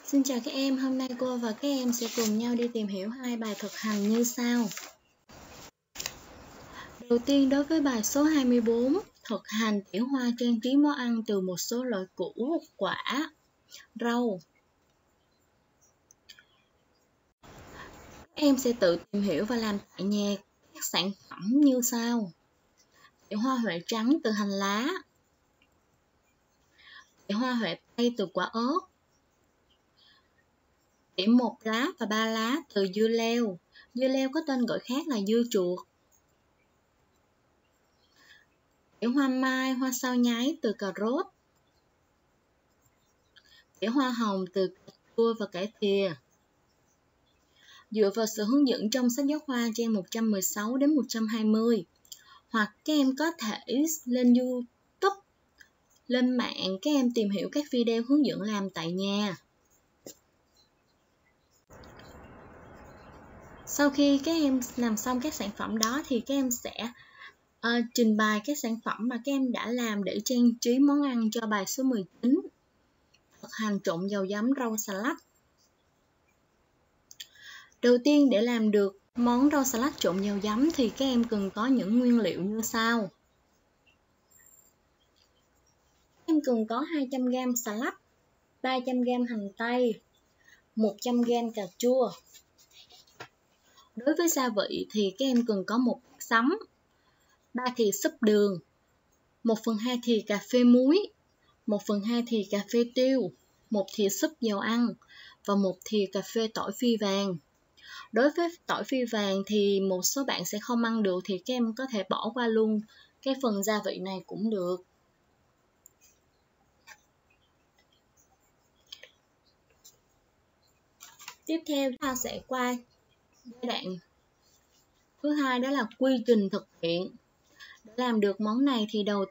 Xin chào các em, hôm nay cô và các em sẽ cùng nhau đi tìm hiểu hai bài thực hành như sau. Đầu tiên đối với bài số 24, thực hành tỉa hoa trang trí món ăn từ một số loại củ, quả, rau. Các em sẽ tự tìm hiểu và làm tại nhà các sản phẩm như sau. Tỉa hoa huệ trắng từ hành lá, tỉa hoa huệ tây từ quả ớt, tỉa 1 lá và 3 lá từ dưa leo. Dưa leo có tên gọi khác là dưa chuột. Tỉa hoa mai, hoa sao nháy từ cà rốt. Tỉa hoa hồng từ cà chua và cải thìa. Dựa vào sự hướng dẫn trong sách giáo khoa trang 116 đến 120, hoặc các em có thể lên YouTube, lên mạng các em tìm hiểu các video hướng dẫn làm tại nhà. Sau khi các em làm xong các sản phẩm đó thì các em sẽ trình bày các sản phẩm mà các em đã làm để trang trí món ăn cho bài số 19. Thực hành trộn dầu giấm rau salad. Đầu tiên để làm được món rau salad trộn dầu giấm thì các em cần có những nguyên liệu như sau. Các em cần có 200g salad, 300g hành tây, 100g cà chua. Đối với gia vị thì các em cần có 1 bát sắn, 3 thìa súp đường, 1/2 thìa cà phê muối, 1/2 thìa cà phê tiêu, 1 thìa súp dầu ăn và 1 thìa cà phê tỏi phi vàng. Đối với tỏi phi vàng thì một số bạn sẽ không ăn được thì các em có thể bỏ qua luôn cái phần gia vị này cũng được. Tiếp theo chúng ta sẽ qua giai đoạn thứ hai, đó là quy trình thực hiện. Để làm được món này thì đầu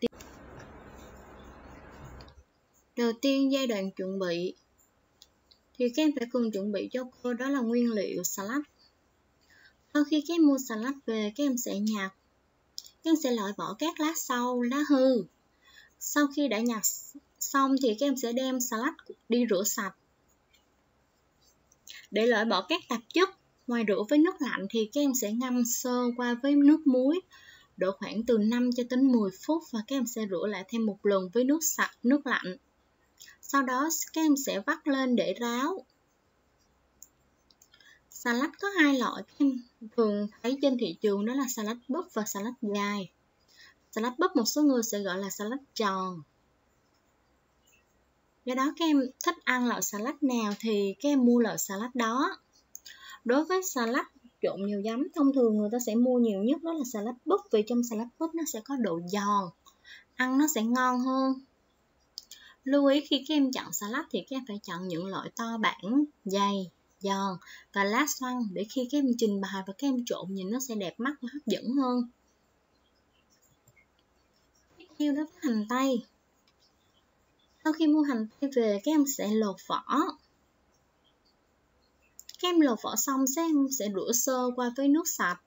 tiên giai đoạn chuẩn bị thì các em phải cần chuẩn bị cho cô đó là nguyên liệu salad. Sau khi các em mua salad về, các em sẽ nhặt, các em sẽ loại bỏ các lá sâu, lá hư. Sau khi đã nhặt xong thì các em sẽ đem salad đi rửa sạch. Để loại bỏ các tạp chất, ngoài rửa với nước lạnh thì các em sẽ ngâm sơ qua với nước muối độ khoảng từ 5 cho đến 10 phút và các em sẽ rửa lại thêm một lần với nước sạch, nước lạnh. Sau đó các em sẽ vắt lên để ráo. Salad có hai loại các em thường thấy trên thị trường, đó là salad búp và salad dài. Salad búp một số người sẽ gọi là salad tròn. Do đó các em thích ăn loại salad nào thì các em mua loại salad đó. Đối với salad trộn dầu giấm, thông thường người ta sẽ mua nhiều nhất đó là salad búp, vì trong salad búp nó sẽ có độ giòn, ăn nó sẽ ngon hơn. Lưu ý khi các em chọn salad thì các em phải chọn những loại to bản, dày, giòn và lá xoăn để khi các em trình bày và các em trộn nhìn nó sẽ đẹp mắt và hấp dẫn hơn. Tiếp theo đó là hành tây. Sau khi mua hành tây về, các em sẽ lột vỏ. Các em lột vỏ xong, các em sẽ rửa sơ qua với nước sạch.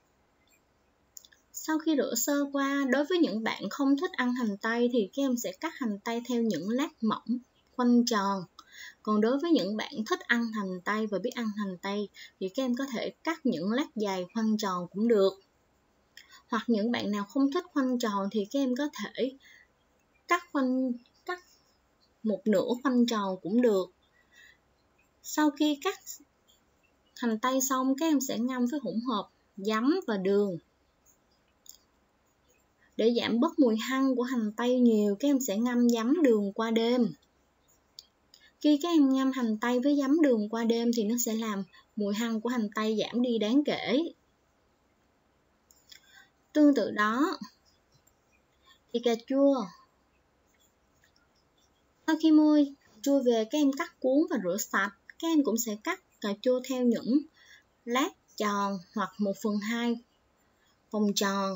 Sau khi rửa sơ qua, đối với những bạn không thích ăn hành tây thì các em sẽ cắt hành tây theo những lát mỏng, khoanh tròn. Còn đối với những bạn thích ăn hành tây và biết ăn hành tây thì các em có thể cắt những lát dài khoanh tròn cũng được. Hoặc những bạn nào không thích khoanh tròn thì các em có thể cắt một nửa khoanh tròn cũng được. Sau khi cắt hành tây xong, các em sẽ ngâm với hỗn hợp giấm và đường. Để giảm bớt mùi hăng của hành tây nhiều, các em sẽ ngâm giấm đường qua đêm. Khi các em ngâm hành tây với giấm đường qua đêm thì nó sẽ làm mùi hăng của hành tây giảm đi đáng kể. Tương tự đó thì cà chua. Sau khi mua cà chua về, các em cắt cuống và rửa sạch. Các em cũng sẽ cắt cà chua theo những lát tròn hoặc 1/2 vòng tròn.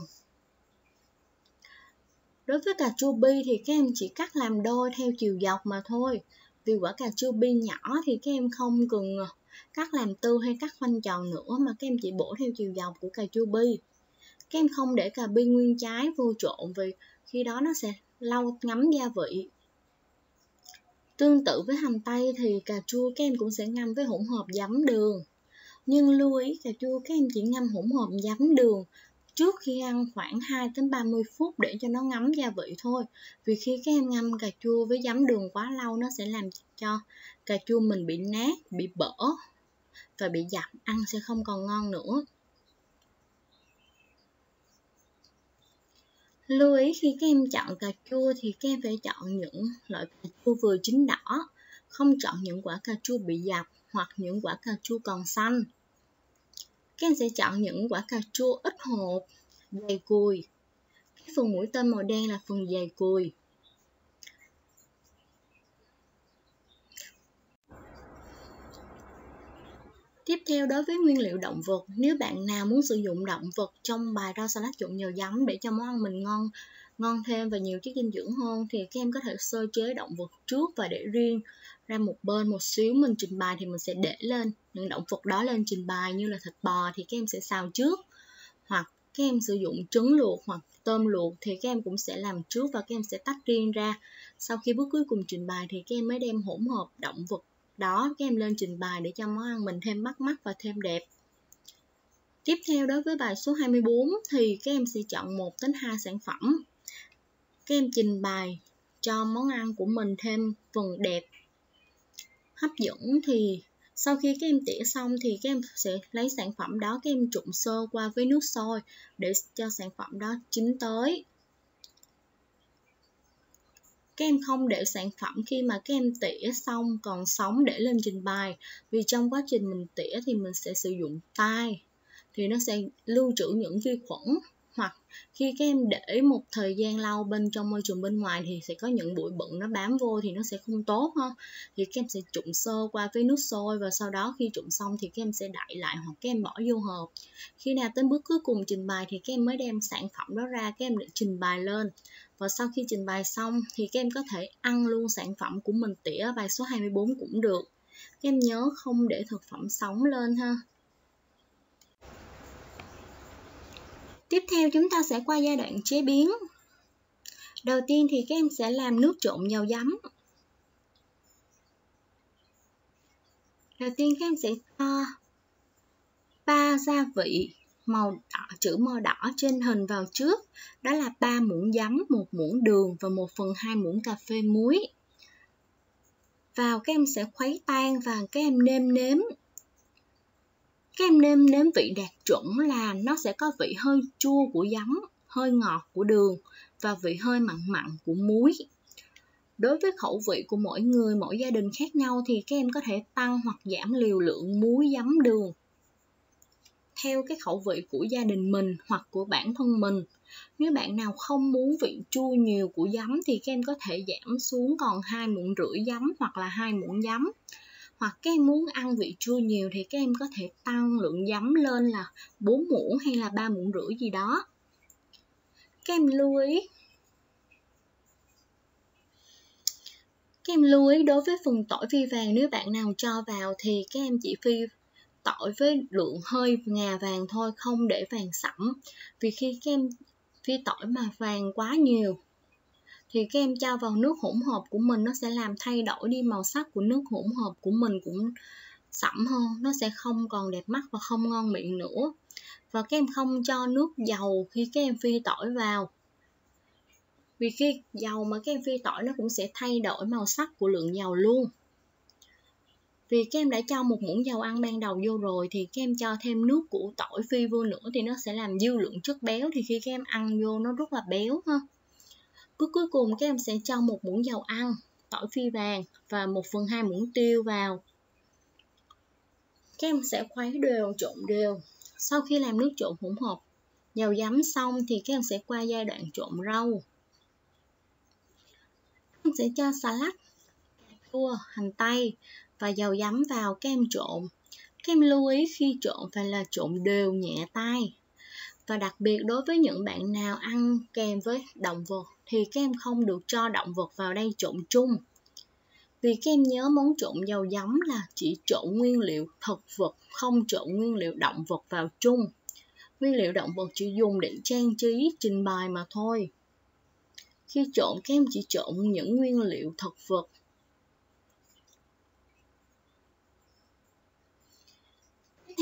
Đối với cà chua bi thì các em chỉ cắt làm đôi theo chiều dọc mà thôi. Vì quả cà chua bi nhỏ thì các em không cần cắt làm tư hay cắt khoanh tròn nữa, mà các em chỉ bổ theo chiều dọc của cà chua bi. Các em không để cà bi nguyên trái vô trộn vì khi đó nó sẽ lâu ngấm gia vị. Tương tự với hành tây thì cà chua các em cũng sẽ ngâm với hỗn hợp giấm đường. Nhưng lưu ý cà chua các em chỉ ngâm hỗn hợp giấm đường trước khi ăn khoảng 2 đến 30 phút để cho nó ngấm gia vị thôi. Vì khi các em ngâm cà chua với giấm đường quá lâu nó sẽ làm cho cà chua mình bị nát, bị bở và bị dập, ăn sẽ không còn ngon nữa. Lưu ý khi các em chọn cà chua thì các em phải chọn những loại cà chua vừa chín đỏ, không chọn những quả cà chua bị dập hoặc những quả cà chua còn xanh. Các em sẽ chọn những quả cà chua ít hột, dày cùi. Cái phần mũi tên màu đen là phần dày cùi. Tiếp theo, đối với nguyên liệu động vật, nếu bạn nào muốn sử dụng động vật trong bài rau salad trộn dầu giấm để cho món ăn mình ngon thêm và nhiều chất dinh dưỡng hơn thì các em có thể sơ chế động vật trước và để riêng ra một bên một xíu. Mình trình bày thì mình sẽ để lên những động vật đó lên trình bày, như là thịt bò thì các em sẽ xào trước, hoặc các em sử dụng trứng luộc hoặc tôm luộc thì các em cũng sẽ làm trước và các em sẽ tách riêng ra. Sau khi bước cuối cùng trình bày thì các em mới đem hỗn hợp động vật đó các em lên trình bày để cho món ăn mình thêm bắt mắt và thêm đẹp. Tiếp theo, đối với bài số 24 thì các em sẽ chọn 1 đến 2 sản phẩm. Các em trình bày cho món ăn của mình thêm phần đẹp, hấp dẫn. Thì sau khi các em tỉa xong thì các em sẽ lấy sản phẩm đó các em trụng sơ qua với nước sôi để cho sản phẩm đó chín tới. Các em không để sản phẩm khi mà các em tỉa xong còn sống để lên trình bày, vì trong quá trình mình tỉa thì mình sẽ sử dụng tay thì nó sẽ lưu trữ những vi khuẩn, hoặc khi các em để một thời gian lâu bên trong môi trường bên ngoài thì sẽ có những bụi bẩn nó bám vô thì nó sẽ không tốt ha. Thì các em sẽ trụng sơ qua với nước sôi và sau đó khi trụng xong thì các em sẽ đậy lại hoặc các em bỏ vô hộp. Khi nào tới bước cuối cùng trình bày thì các em mới đem sản phẩm đó ra các em để trình bày lên. Và sau khi trình bày xong thì các em có thể ăn luôn sản phẩm của mình tỉa ở bài số 24 cũng được. Các em nhớ không để thực phẩm sống lên ha. Tiếp theo chúng ta sẽ qua giai đoạn chế biến. Đầu tiên thì các em sẽ làm nước trộn dầu giấm. Đầu tiên các em sẽ cho 3 gia vị màu đỏ, chữ màu đỏ trên hình vào trước. Đó là 3 muỗng giấm, 1 muỗng đường và 1/2 muỗng cà phê muối. Vào các em sẽ khuấy tan và các em nêm nếm. Các em nêm nếm vị đạt chuẩn là nó sẽ có vị hơi chua của giấm, hơi ngọt của đường và vị hơi mặn mặn của muối. Đối với khẩu vị của mỗi người, mỗi gia đình khác nhau thì các em có thể tăng hoặc giảm liều lượng muối, giấm, đường theo cái khẩu vị của gia đình mình hoặc của bản thân mình. Nếu bạn nào không muốn vị chua nhiều của giấm thì các em có thể giảm xuống còn 2,5 muỗng giấm hoặc là 2 muỗng giấm. Hoặc các em muốn ăn vị chua nhiều thì các em có thể tăng lượng giấm lên là 4 muỗng hay là 3,5 muỗng gì đó. Các em lưu ý đối với phần tỏi phi vàng, nếu bạn nào cho vào thì các em chỉ phi tỏi với lượng hơi ngà vàng thôi, không để vàng sẫm. Vì khi các em phi tỏi mà vàng quá nhiều thì các em cho vào nước hỗn hợp của mình, nó sẽ làm thay đổi đi màu sắc của nước hỗn hợp của mình, cũng sẫm hơn, nó sẽ không còn đẹp mắt và không ngon miệng nữa. Và các em không cho nước dầu khi các em phi tỏi vào, vì khi dầu mà các em phi tỏi nó cũng sẽ thay đổi màu sắc của lượng dầu luôn. Vì các em đã cho 1 muỗng dầu ăn ban đầu vô rồi thì các em cho thêm nước của tỏi phi vô nữa thì nó sẽ làm dư lượng chất béo, thì khi các em ăn vô nó rất là béo ha. Bước cuối cùng các em sẽ cho 1 muỗng dầu ăn, tỏi phi vàng và 1/2 muỗng tiêu vào. Các em sẽ khuấy đều, trộn đều. Sau khi làm nước trộn hỗn hợp dầu giấm xong thì các em sẽ qua giai đoạn trộn rau. Các em sẽ cho xà lách, cà chua, hành tây và dầu giấm vào các em trộn. Các em lưu ý khi trộn phải là trộn đều, nhẹ tay. Và đặc biệt đối với những bạn nào ăn kèm với động vật thì các em không được cho động vật vào đây trộn chung. Vì các em nhớ món trộn dầu giấm là chỉ trộn nguyên liệu thực vật, không trộn nguyên liệu động vật vào chung. Nguyên liệu động vật chỉ dùng để trang trí, trình bày mà thôi. Khi trộn các em chỉ trộn những nguyên liệu thực vật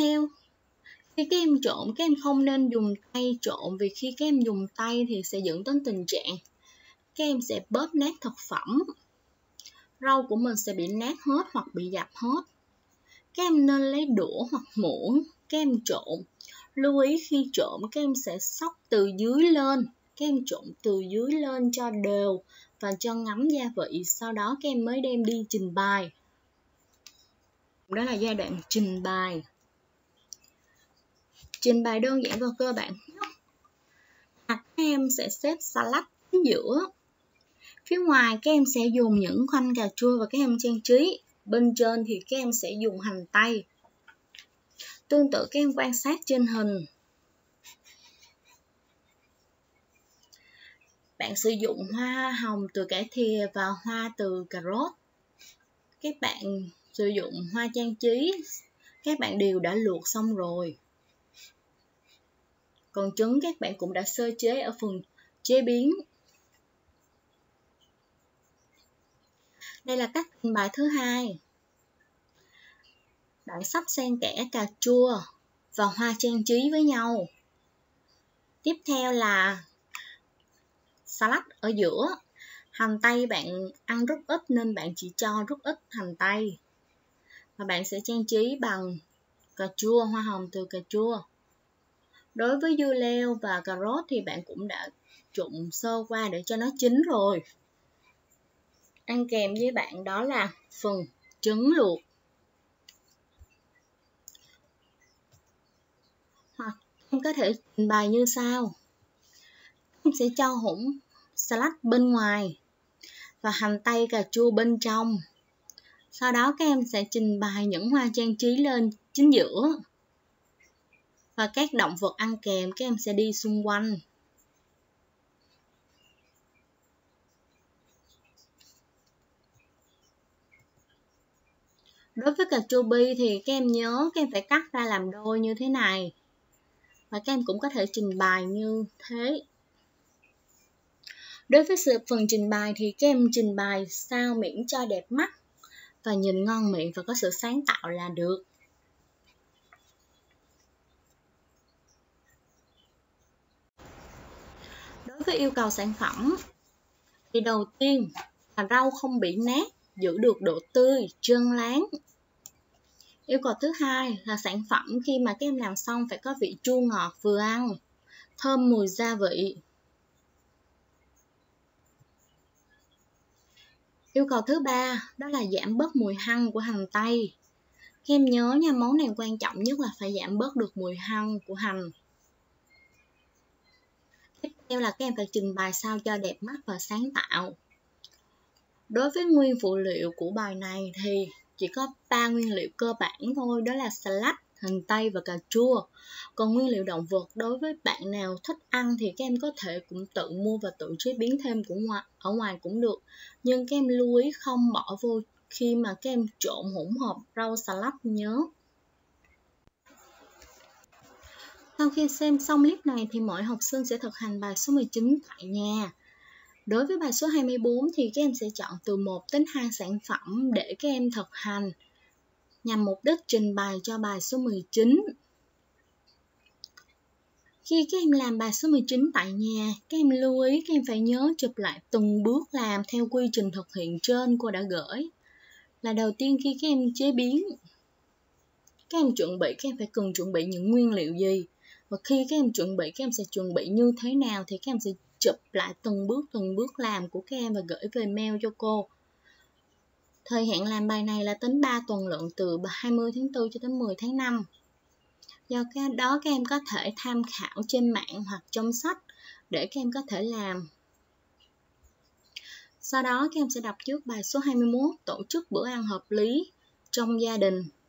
theo, khi các em trộn, các em không nên dùng tay trộn, vì khi các em dùng tay thì sẽ dẫn đến tình trạng các em sẽ bóp nát thực phẩm. Rau của mình sẽ bị nát hết hoặc bị dập hết. Các em nên lấy đũa hoặc muỗng, các em trộn. Lưu ý khi trộn, các em sẽ xóc từ dưới lên. Các em trộn từ dưới lên cho đều và cho ngấm gia vị. Sau đó các em mới đem đi trình bày. Đó là giai đoạn trình bày. Trình bày đơn giản và cơ bản nhất. Các em sẽ xếp salad giữa. Phía ngoài các em sẽ dùng những khoanh cà chua và các em trang trí. Bên trên thì các em sẽ dùng hành tây. Tương tự các em quan sát trên hình. Bạn sử dụng hoa hồng từ cải thìa và hoa từ cà rốt. Các bạn sử dụng hoa trang trí, các bạn đều đã luộc xong rồi. Còn trứng các bạn cũng đã sơ chế ở phần chế biến. Đây là cách trình bày thứ hai. Bạn sắp xen kẽ cà chua và hoa trang trí với nhau. Tiếp theo là salad ở giữa. Hành tây bạn ăn rất ít nên bạn chỉ cho rất ít hành tây. Và bạn sẽ trang trí bằng cà chua, hoa hồng từ cà chua. Đối với dưa leo và cà rốt thì bạn cũng đã trụng sơ qua để cho nó chín rồi. Ăn kèm với bạn đó là phần trứng luộc. Hoặc em có thể trình bày như sau. Em sẽ cho hỗn salad bên ngoài và hành tây cà chua bên trong. Sau đó các em sẽ trình bày những hoa trang trí lên chính giữa. Và các động vật ăn kèm các em sẽ đi xung quanh. Đối với cà chua bi thì các em nhớ các em phải cắt ra làm đôi như thế này. Và các em cũng có thể trình bày như thế. Đối với phần trình bày thì các em trình bày sao miễn cho đẹp mắt và nhìn ngon miệng và có sự sáng tạo là được. Đối với yêu cầu sản phẩm thì đầu tiên là rau không bị nát, giữ được độ tươi, trơn láng. Yêu cầu thứ hai là sản phẩm khi mà các em làm xong phải có vị chua ngọt vừa ăn, thơm mùi gia vị. Yêu cầu thứ ba đó là giảm bớt mùi hăng của hành tây. Các em nhớ nha, món này quan trọng nhất là phải giảm bớt được mùi hăng của hành. Tiếp theo là các em phải trình bày sao cho đẹp mắt và sáng tạo. Đối với nguyên phụ liệu của bài này thì chỉ có 3 nguyên liệu cơ bản thôi, đó là salad, hành tây và cà chua. Còn nguyên liệu động vật đối với bạn nào thích ăn thì các em có thể cũng tự mua và tự chế biến thêm ở ngoài cũng được. Nhưng các em lưu ý không bỏ vô khi mà các em trộn hỗn hợp rau salad nhớ. Sau khi xem xong clip này thì mọi học sinh sẽ thực hành bài số 19 tại nhà. Đối với bài số 24 thì các em sẽ chọn từ 1 đến 2 sản phẩm để các em thực hành nhằm mục đích trình bày cho bài số 19. Khi các em làm bài số 19 tại nhà, các em lưu ý các em phải nhớ chụp lại từng bước làm theo quy trình thực hiện trên cô đã gửi. Là đầu tiên khi các em chế biến, các em phải cần chuẩn bị những nguyên liệu gì. Và khi các em chuẩn bị, các em sẽ chuẩn bị như thế nào thì các em sẽ chụp lại từng bước làm của các em và gửi về mail cho cô. Thời hạn làm bài này là tính 3 tuần lận, từ 20 tháng 4 cho đến 10 tháng 5. Do đó các em có thể tham khảo trên mạng hoặc trong sách để các em có thể làm. Sau đó các em sẽ đọc trước bài số 21, tổ chức bữa ăn hợp lý trong gia đình.